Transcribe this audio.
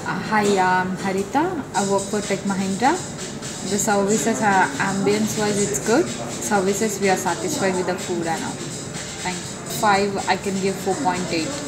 Hi, I'm Harita. I work for Tech Mahindra. The services are ambience wise, it's good. Services, we are satisfied with the food and all. Thank you. 5, I can give 4.8.